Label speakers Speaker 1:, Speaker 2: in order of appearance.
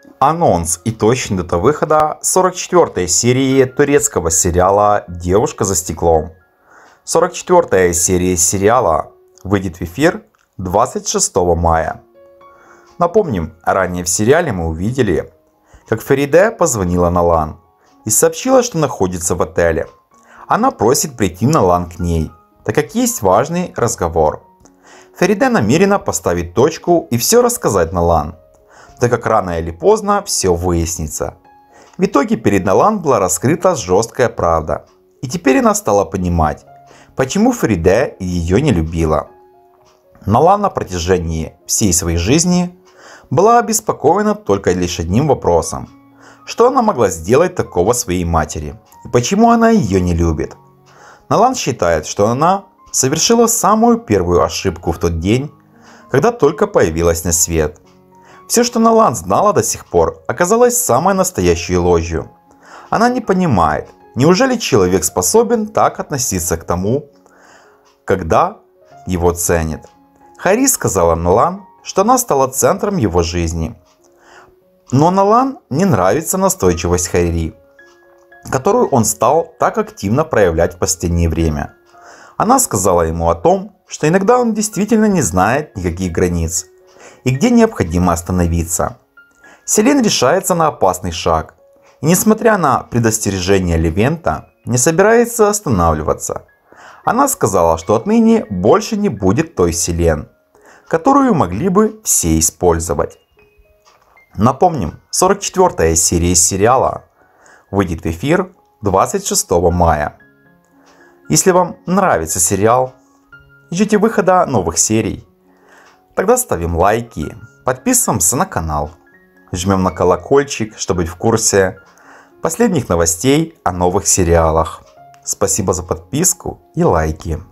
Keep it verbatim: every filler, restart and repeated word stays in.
Speaker 1: Анонс и точная дата выхода сорок четвёртой серии турецкого сериала «Девушка за стеклом». сорок четвёртая серия сериала выйдет в эфир двадцать шестого мая. Напомним, ранее в сериале мы увидели, как Фериде позвонила Налан и сообщила, что находится в отеле. Она просит прийти Налан к ней, так как есть важный разговор. Фериде намерена поставить точку и все рассказать Налан, так как рано или поздно все выяснится. В итоге перед Налан была раскрыта жесткая правда, и теперь она стала понимать, почему Фериде ее не любила. Налан на протяжении всей своей жизни была обеспокоена только лишь одним вопросом: что она могла сделать такого своей матери и почему она ее не любит. Налан считает, что она совершила самую первую ошибку в тот день, когда только появилась на свет. Все, что Налан знала до сих пор, оказалось самой настоящей ложью. Она не понимает, неужели человек способен так относиться к тому, когда его ценят. Хари сказала Налан, что она стала центром его жизни. Но Налан не нравится настойчивость Хари, которую он стал так активно проявлять в последнее время. Она сказала ему о том, что иногда он действительно не знает никаких границ и где необходимо остановиться. Селен решается на опасный шаг и, несмотря на предостережение Левента, не собирается останавливаться. Она сказала, что отныне больше не будет той Селен, которую могли бы все использовать. Напомним, сорок четвёртая серия сериала выйдет в эфир двадцать шестого мая. Если вам нравится сериал, ждите выхода новых серий, тогда ставим лайки, подписываемся на канал, жмем на колокольчик, чтобы быть в курсе последних новостей о новых сериалах. Спасибо за подписку и лайки.